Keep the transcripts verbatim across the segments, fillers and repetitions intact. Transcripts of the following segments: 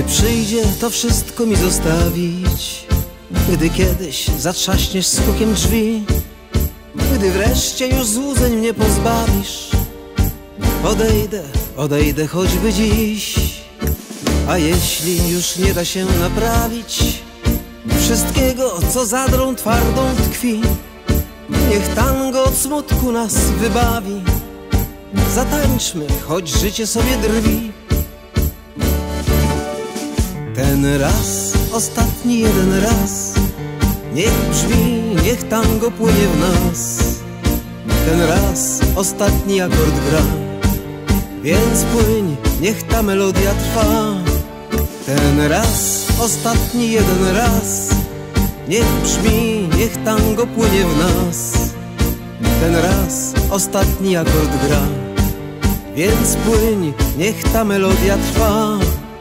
przyjdzie to wszystko mi zostawić, gdy kiedyś zatrzaśniesz z hukiem drzwi, gdy wreszcie już złudzeń mnie pozbawisz, odejdę, odejdę choćby dziś. A jeśli już nie da się naprawić wszystkiego, co zadrą twardą tkwi, niech tango od smutku nas wybawi. Zatańczmy, choć życie sobie drwi. Ten raz, ostatni jeden raz, niech brzmi, niech tango płynie w nas. Ten raz, ostatni akord gra, więc płyń, niech ta melodia trwa. Ten raz, ostatni jeden raz, niech brzmi, niech tango płynie w nas. Ten raz, ostatni akord gra, więc płyń, niech ta melodia trwa.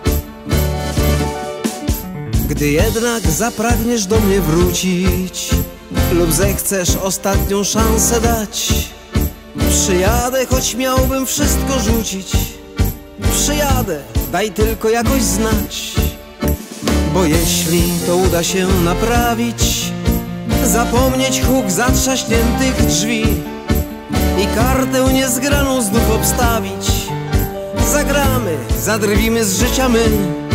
Gdy jednak zapragniesz do mnie wrócić lub zechcesz ostatnią szansę dać, przyjadę, choć miałbym wszystko rzucić. Przyjadę, daj tylko jakoś znać. Bo jeśli to uda się naprawić, zapomnieć huk zatrzaśniętych drzwi i kartę niezgraną znów obstawić, zagramy, zadrwimy z życia my.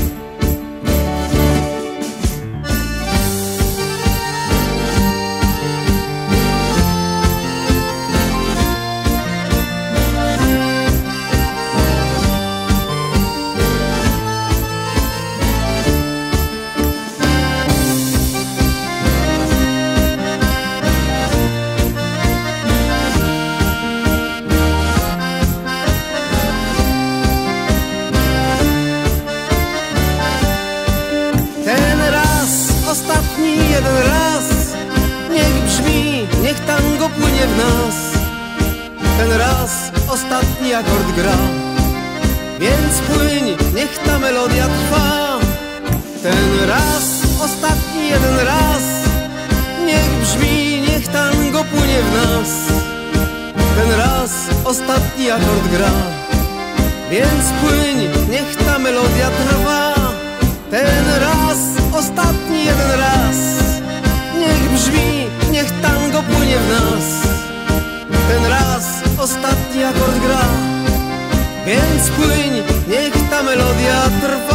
Ostatni jeden raz, niech brzmi, niech tango płynie w nas. Ten raz, ostatni akord gra, więc płyń, niech ta melodia trwa. Ten raz, ostatni jeden raz, niech brzmi, niech tango płynie w nas. Ten raz, ostatni akord gra, więc płyń, niech ta melodia trwa. Ten raz, ostatni jeden raz, niech brzmi, niech tango płynie w nas. Ten raz, ostatni akord gra, więc płyń, niech ta melodia trwa.